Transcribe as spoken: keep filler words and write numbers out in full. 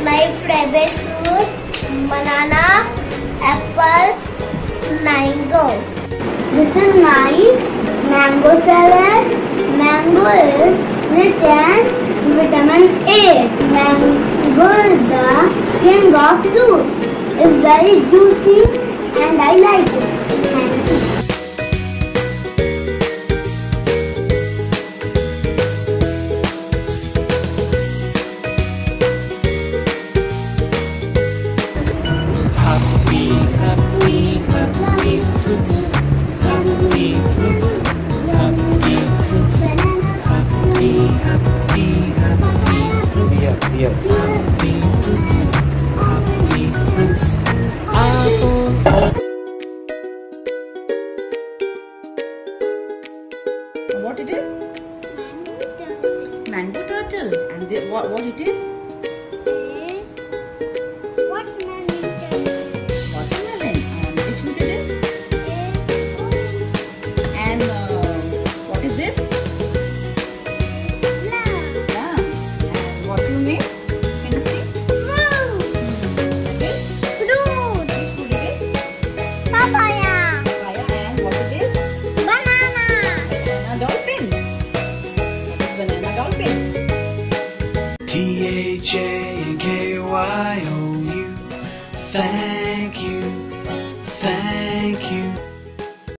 My favorite fruits: banana, apple, mango. This is my mango salad. Mango is rich in vitamin A. Mango is the king of fruits. It's very juicy and I like it. Thank you. Happy, happy, happy fruits. Happy fruits. Happy fruits. Happy, happy, happy fruits. Yeah. Happy fruits. Happy fruits. Apple. What it is? Mango turtle. And the, what, what it is? Watermelon. And which fruit it is? And uh, what is this? Plum. And what you make? Can you see? That is? Which fruit it is? Papaya. Papaya. And what it is? Banana. Banana dolphin. That is banana dolphin. T H A N K Y O U. Thank